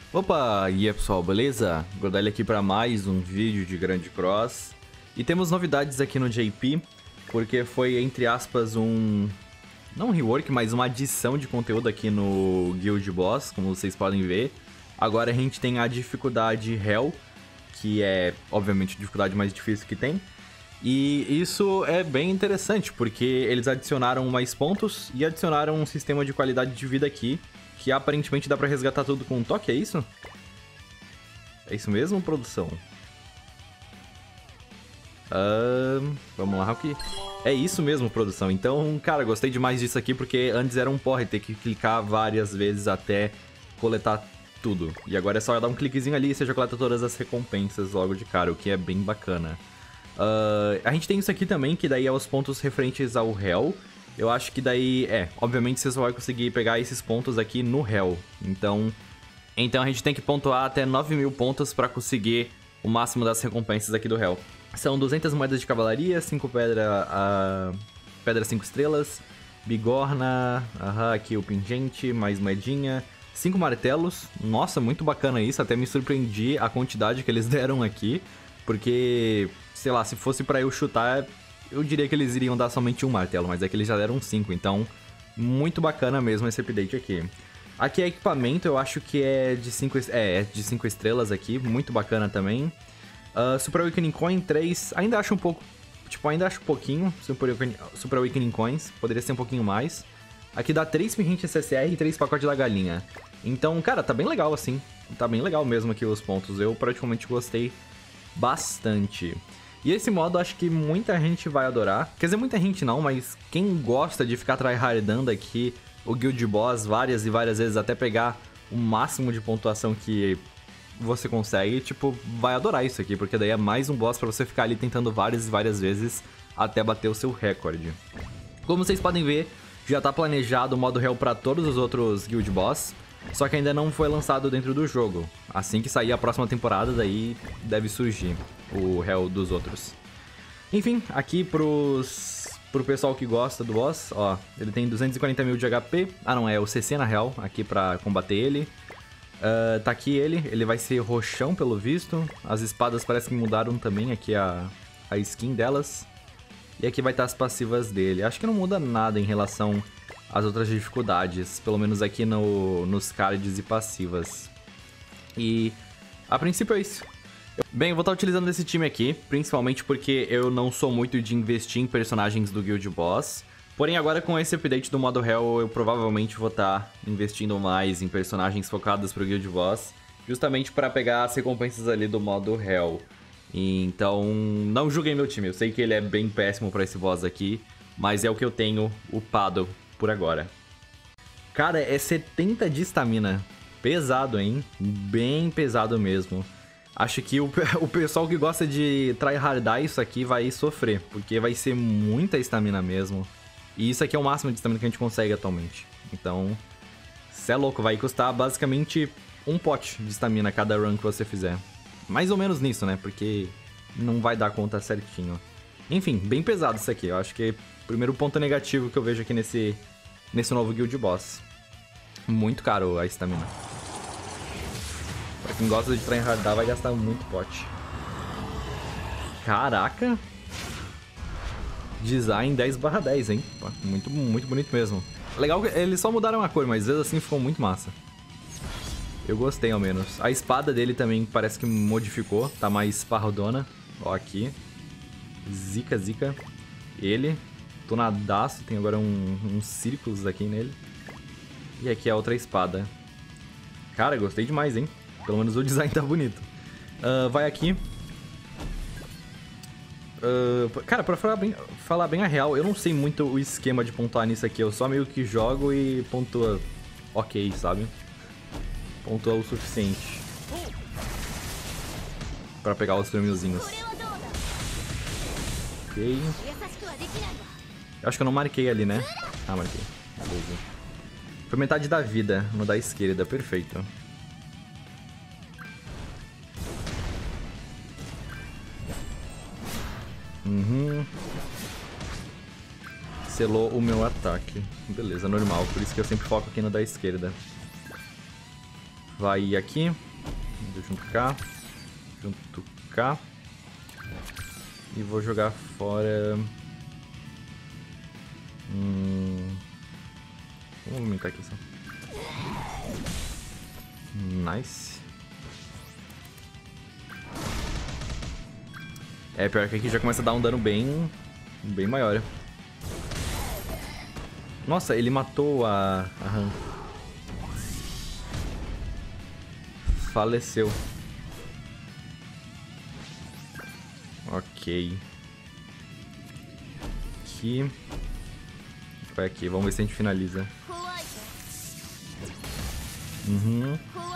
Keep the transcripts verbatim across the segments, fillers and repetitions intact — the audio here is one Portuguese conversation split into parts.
Opa, e aí pessoal, beleza? Godelli aqui para mais um vídeo de Grande Cross. E temos novidades aqui no J P, porque foi, entre aspas, um... não um rework, mas uma adição de conteúdo aqui no Guild Boss, como vocês podem ver. Agora a gente tem a dificuldade Hell, que é, obviamente, a dificuldade mais difícil que tem. E isso é bem interessante, porque eles adicionaram mais pontos e adicionaram um sistema de qualidade de vida aqui, que aparentemente dá pra resgatar tudo com um toque, é isso? É isso mesmo, produção? Uh, vamos lá, Rocky. É isso mesmo, produção. Então, cara, gostei demais disso aqui, porque antes era um porre ter que clicar várias vezes até coletar tudo. E agora é só dar um cliquezinho ali e você já coleta todas as recompensas logo de cara, o que é bem bacana. Uh, a gente tem isso aqui também, que daí é os pontos referentes ao Hell. Eu acho que daí, é, obviamente você só vai conseguir pegar esses pontos aqui no Hell. Então, então a gente tem que pontuar até nove mil pontos pra conseguir o máximo das recompensas aqui do Hell. São duzentas moedas de cavalaria, cinco pedra, uh, pedra cinco estrelas, bigorna, uh, aqui o pingente, mais moedinha, cinco martelos. Nossa, muito bacana isso, até me surpreendi a quantidade que eles deram aqui. Porque, sei lá, se fosse pra eu chutar, eu diria que eles iriam dar somente um martelo, mas é que eles já deram cinco, então muito bacana mesmo esse update aqui. Aqui é equipamento, eu acho que é de cinco, é, é de cinco estrelas aqui, muito bacana também. Uh, Super Awakening Coin três, ainda acho um pouco, tipo, ainda acho pouquinho, Super Awakening, Super Awakening Coins, poderia ser um pouquinho mais. Aqui dá três pingentes C C R e três pacotes da galinha. Então, cara, tá bem legal assim, tá bem legal mesmo aqui os pontos, eu praticamente gostei bastante. E esse modo acho que muita gente vai adorar. Quer dizer, muita gente não, mas quem gosta de ficar tryhardando aqui o Guild Boss várias e várias vezes até pegar o máximo de pontuação que você consegue, tipo, vai adorar isso aqui, porque daí é mais um boss pra você ficar ali tentando várias e várias vezes até bater o seu recorde. Como vocês podem ver, já tá planejado o modo Hell pra todos os outros Guild Boss, só que ainda não foi lançado dentro do jogo. Assim que sair a próxima temporada, daí deve surgir o Hell dos outros. Enfim, aqui pros, pro pessoal que gosta do boss, ó, ele tem duzentos e quarenta mil de H P. Ah não, é o C C na real, aqui pra combater ele. Uh, tá aqui ele, ele vai ser roxão pelo visto. As espadas parece que mudaram também aqui a, a skin delas. E aqui vai estar as passivas dele. Acho que não muda nada em relação às outras dificuldades, pelo menos aqui no, nos cards e passivas. E a princípio é isso. Bem, eu vou estar utilizando esse time aqui, principalmente porque eu não sou muito de investir em personagens do Guild Boss. Porém, agora com esse update do modo Hell, eu provavelmente vou estar investindo mais em personagens focados pro Guild Boss, justamente para pegar as recompensas ali do modo Hell. Então, não julguem meu time, eu sei que ele é bem péssimo para esse boss aqui, mas é o que eu tenho upado por agora. Cara, é setenta de estamina. Pesado, hein? Bem pesado mesmo. Acho que o, o pessoal que gosta de tryhardar isso aqui vai sofrer, porque vai ser muita estamina mesmo. E isso aqui é o máximo de estamina que a gente consegue atualmente. Então, cê é louco, vai custar basicamente um pote de estamina cada run que você fizer. Mais ou menos nisso, né? Porque não vai dar conta certinho. Enfim, bem pesado isso aqui. Eu acho que é o primeiro ponto negativo que eu vejo aqui nesse, nesse novo Guild Boss. Muito caro a estamina. Pra quem gosta de tryhardar, vai gastar muito pote. Caraca! Design dez barra dez, hein? Muito, muito bonito mesmo. Legal que eles só mudaram a cor, mas às vezes assim ficou muito massa. Eu gostei, ao menos. A espada dele também parece que modificou. Tá mais parrudona. Ó, aqui. Zica, zica. Ele. Tonadaço. Tem agora um, uns círculos aqui nele. E aqui a outra espada. Cara, gostei demais, hein? Pelo menos o design tá bonito. Uh, vai aqui. Uh, cara, pra falar bem, falar bem a real, eu não sei muito o esquema de pontuar nisso aqui. Eu só meio que jogo e pontua ok, sabe? Pontua o suficiente pra pegar os prêmiozinhos. Ok. Eu acho que eu não marquei ali, né? Ah, marquei. Beleza. Foi metade da vida no da esquerda, perfeito. Uhum. Selou o meu ataque. Beleza, normal. Por isso que eu sempre foco aqui no da esquerda. Vai aqui. Junto cá. Junto cá. E vou jogar fora... Hum... Vamos movimentar aqui só. Nice. É, pior que aqui já começa a dar um dano bem... Bem maior. Nossa, ele matou a... a Han. Faleceu. Ok. Aqui. Vai aqui, vamos ver se a gente finaliza. Uhum.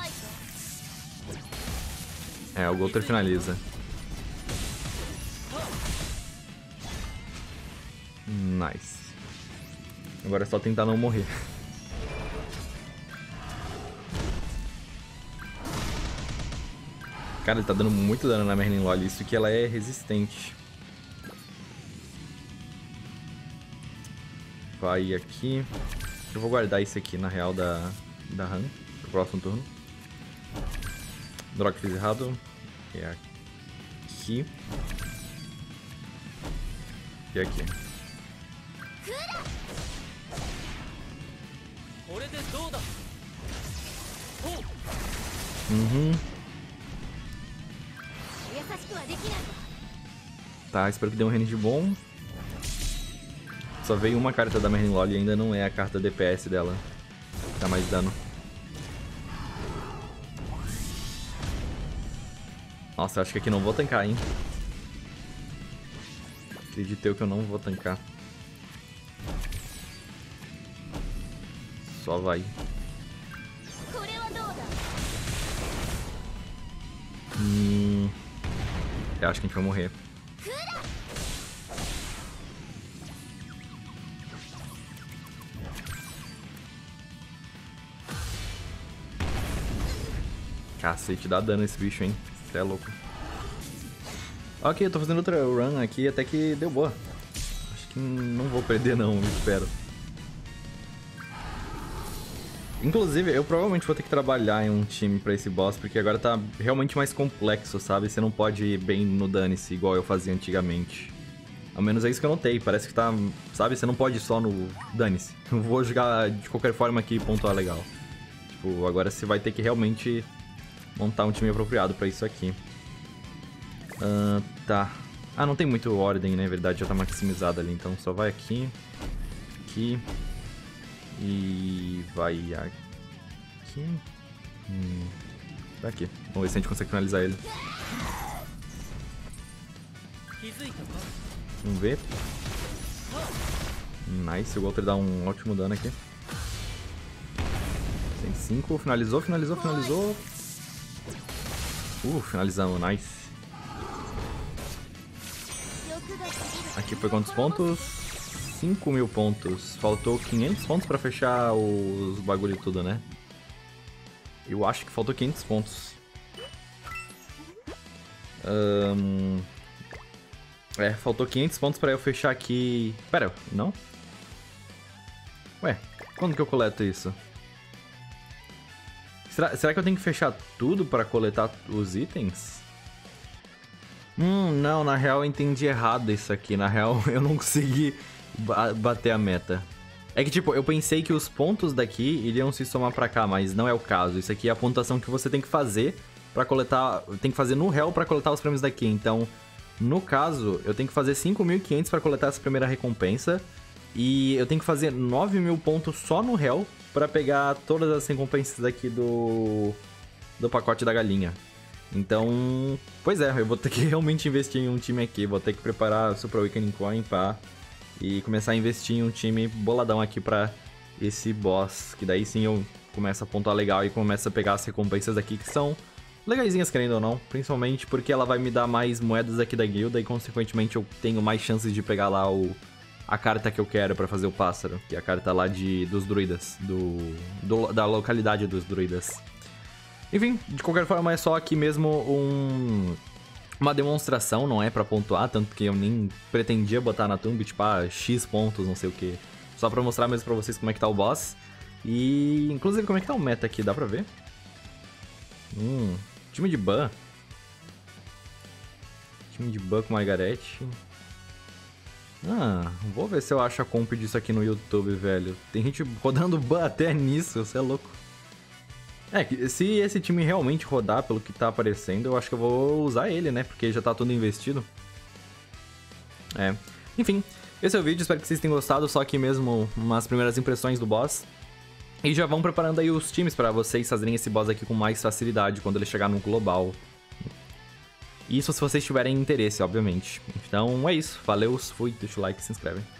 É, o Golter finaliza. Nice. Agora é só tentar não morrer. Cara, ele tá dando muito dano na Merlin Loli, isso que ela é resistente. Vai aqui. Eu vou guardar esse aqui, na real, da, da Han, pro próximo turno. Droga, fiz errado. É aqui. E aqui. Uhum. Tá, espero que dê um range bom. Só veio uma carta da Merlin Loli e ainda não é a carta D P S dela. Dá mais dano. Nossa, eu acho que aqui não vou tancar, hein? Acredito eu que eu não vou tancar. Só vai. Hum... Eu acho que a gente vai morrer. Cacete, dá dano esse bicho, hein? Você é louco. Ok, eu tô fazendo outra run aqui, até que deu boa. Acho que não vou perder não, eu espero. Inclusive, eu provavelmente vou ter que trabalhar em um time pra esse boss, porque agora tá realmente mais complexo, sabe? Você não pode ir bem no dane-se igual eu fazia antigamente. Ao menos é isso que eu notei, parece que tá, sabe? Você não pode ir só no dane-se. Eu vou jogar de qualquer forma aqui e pontuar legal. Tipo, agora você vai ter que realmente montar um time apropriado pra isso aqui. Uh, tá. Ah, não tem muito ordem, né? Na verdade, já tá maximizado ali, então só vai aqui. Aqui. E vai aqui. Hum, vai aqui. Vamos ver se a gente consegue finalizar ele. Vamos ver. Nice, o Walter dá um ótimo dano aqui. cento e cinco, finalizou, finalizou, finalizou. Uh, finalizamos, nice. Aqui foi quantos pontos? cinco mil pontos. Faltou quinhentos pontos pra fechar os bagulho e tudo, né? Eu acho que faltou quinhentos pontos. Um... É, faltou quinhentos pontos pra eu fechar aqui... Pera, não? Ué, quando que eu coleto isso? Será, será que eu tenho que fechar tudo pra coletar os itens? Hum, não, na real eu entendi errado isso aqui. Na real eu não consegui ba bater a meta. É que tipo, eu pensei que os pontos daqui iriam se somar pra cá, mas não é o caso. Isso aqui é a pontuação que você tem que fazer pra coletar... Tem que fazer no réu pra coletar os prêmios daqui. Então, no caso, eu tenho que fazer cinco mil e quinhentos pra coletar essa primeira recompensa. E eu tenho que fazer nove mil pontos só no réu pra pegar todas as recompensas aqui do... do pacote da galinha. Então, pois é, eu vou ter que realmente investir em um time aqui. Vou ter que preparar Super Awakening Coin, pá. E começar a investir em um time boladão aqui pra esse boss. Que daí sim eu começo a pontuar legal e começo a pegar as recompensas aqui que são legaisinhas, querendo ou não. Principalmente porque ela vai me dar mais moedas aqui da guilda e consequentemente eu tenho mais chances de pegar lá o... a carta que eu quero pra fazer o pássaro, que é a carta lá de, dos druidas, do, do, da localidade dos druidas. Enfim, de qualquer forma é só aqui mesmo um, uma demonstração, não é pra pontuar, tanto que eu nem pretendia botar na thumb, tipo, ah, X pontos, não sei o que. Só pra mostrar mesmo pra vocês como é que tá o boss. E, inclusive, como é que tá o meta aqui, dá pra ver? Hum, time de ban. Time de ban com Margaret. Ah, vou ver se eu acho a comp disso aqui no YouTube, velho. Tem gente rodando ban até nisso, você é louco. É, se esse time realmente rodar pelo que tá aparecendo, eu acho que eu vou usar ele, né? Porque já tá tudo investido. É. Enfim, esse é o vídeo, espero que vocês tenham gostado. Só aqui mesmo umas primeiras impressões do boss. E já vão preparando aí os times pra vocês fazerem esse boss aqui com mais facilidade quando ele chegar no global. Isso se vocês tiverem interesse, obviamente. Então é isso, valeu, fui, deixa o like e se inscreve.